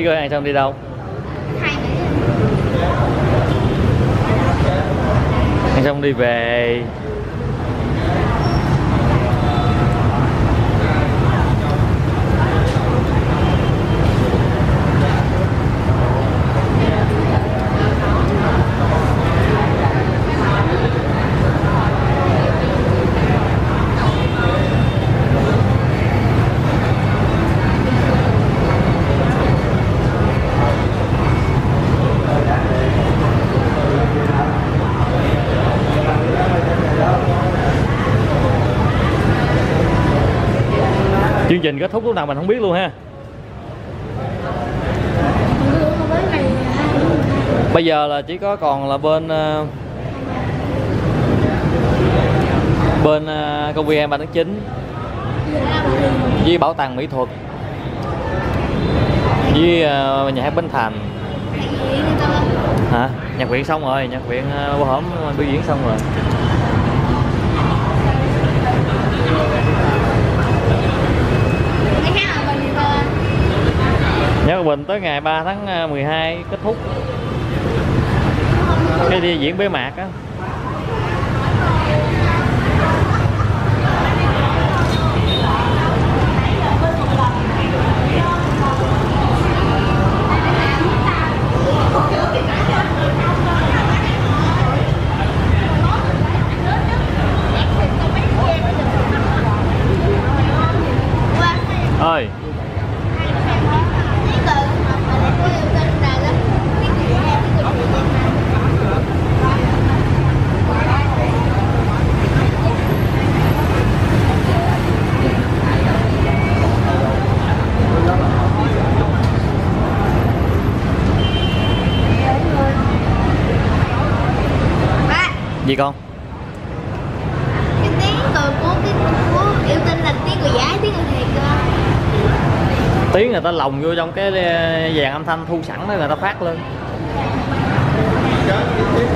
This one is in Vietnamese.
Nghĩ coi ăn xong đi đâu? Ăn xong đi về. Chương trình kết thúc lúc nào mình không biết luôn ha. Bây giờ là chỉ có còn là bên công viên 3 tháng 9 với bảo tàng mỹ thuật với nhà hát Bến Thành. Hả? Nhạc viện xong rồi, nhạc viện bữa hổm biểu diễn xong rồi. Nhớ Bình tới ngày 3 tháng 12 kết thúc cái đi diễn bế mạc á. Ơi gì con? Cái tiếng của yêu tinh là tiếng người giả, tiếng người thiệt cơ. Tiếng người ta lồng vô trong cái dàn âm thanh thu sẵn đó, người ta phát lên.